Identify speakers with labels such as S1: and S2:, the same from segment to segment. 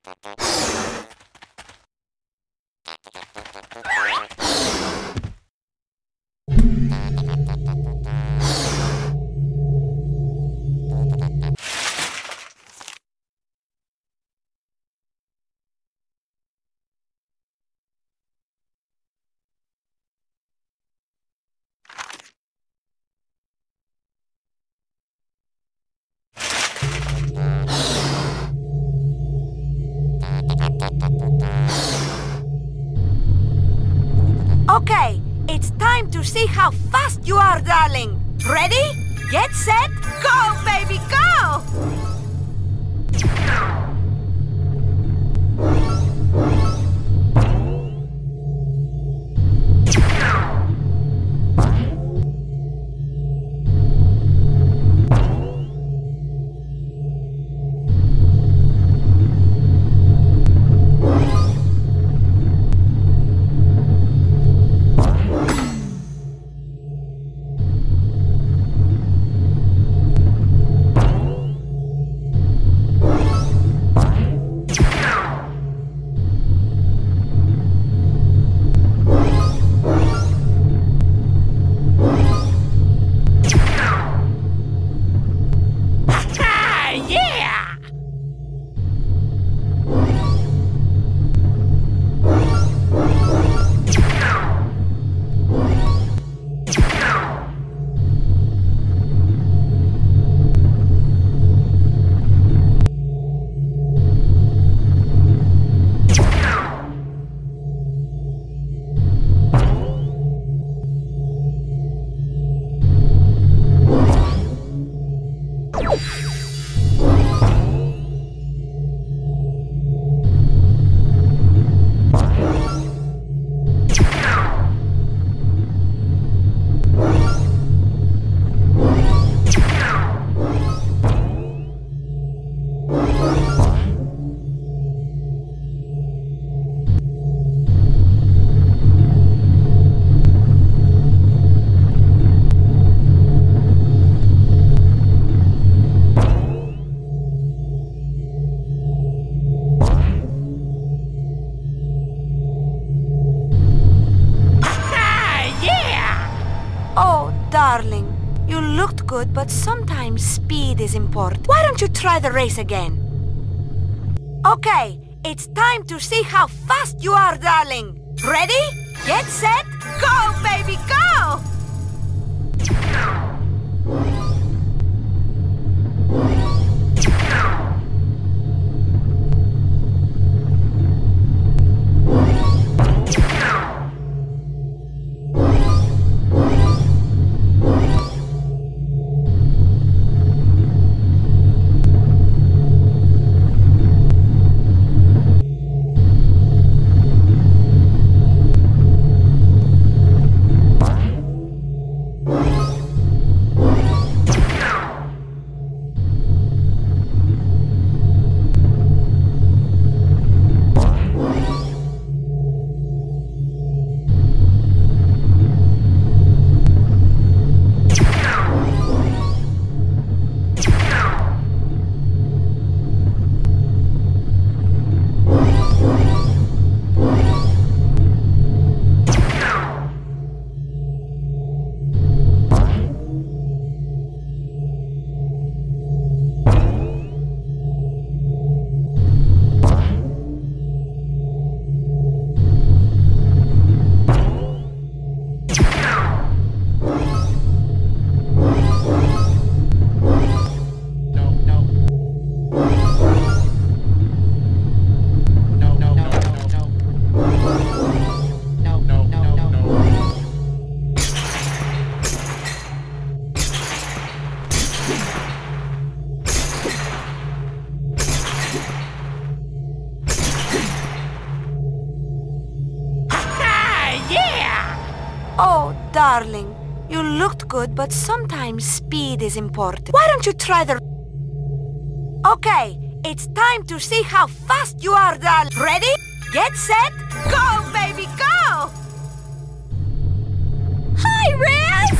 S1: Okay, it's time to see how fast you are, darling. Ready? Get set, go, baby, go! Darling, you looked good, but sometimes speed is important. Why don't you try the race again? Okay, it's time to see how fast you are, darling. Ready? Get set, go, baby, go! Oh, darling, you looked good, but sometimes speed is important. Why don't you try the... Okay, it's time to see how fast you are, darling. Ready? Get set, go, baby, go! Hi, Riz!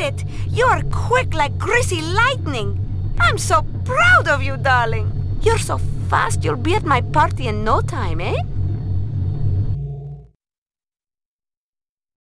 S1: it! You are quick like greasy lightning! I'm so proud of you, darling! You're so fast you'll be at my party in no time, eh?